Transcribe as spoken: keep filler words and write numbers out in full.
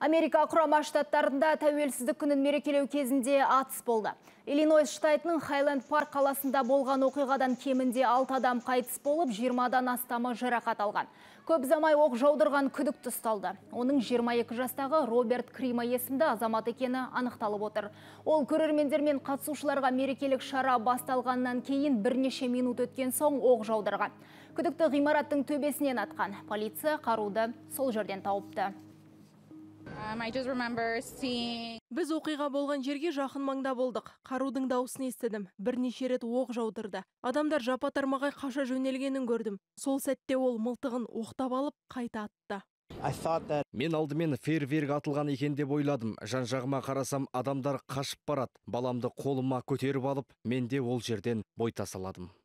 Америка құрама штаттарында тәуелсіздік күнін мерекелеу кезінде атыс болды. Иллинойс штатының Хайленд Парк қаласында болған оқиғадан кемінде алты адам қайтыс болып, жиырмадан астамы жарақат алған. Көп замай оқ жаудырған күдікті ұсталды. Оның жиырма екі жастағы Роберт Крима есімді азамат екені анықталып отыр. Ол көрермендер мен қатысушыларға мерекелік шара басталғаннан кейін бірнеше минут өткен соң оқ жаудырған. Күдікті ғимараттың төбесінен атқан. Полиция қаруды сол жерден тауыпты. Біз оқиға болған жерге жақын маңда болдық. Қарудың дауысын естідім. Бірнеше рет оқ жаудырды. Адамдар жапа-тармағай қаша жөнелгенін көрдім. Сол сәтте ол мылтығын оқтап алып, қайта атты. Мен алдымен фейерверк атылған екен деп ойладым. Жан-жағыма қарасам, адамдар қашып барады. Баламды қолыма көтеріп алып, мен де ол жерден бой тасаладым.